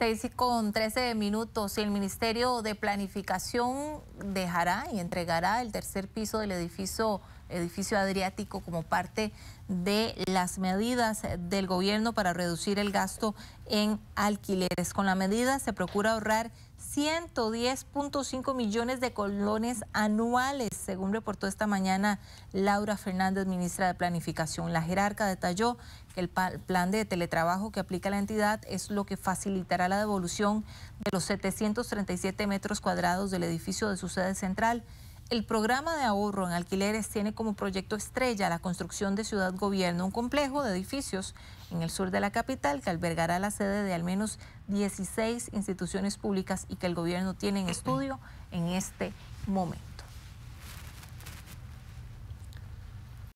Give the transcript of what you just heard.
6:13. El Ministerio de Planificación dejará y entregará el tercer piso del edificio Adriático como parte de las medidas del gobierno para reducir el gasto en alquileres. Con la medida se procura ahorrar 110.5 millones de colones anuales, según reportó esta mañana Laura Fernández, ministra de Planificación. La jerarca detalló que el plan de teletrabajo que aplica la entidad es lo que facilitará la devolución de los 737 metros cuadrados del edificio de su sede central. El programa de ahorro en alquileres tiene como proyecto estrella la construcción de Ciudad Gobierno, un complejo de edificios en el sur de la capital que albergará la sede de al menos 16 instituciones públicas y que el gobierno tiene en estudio en este momento.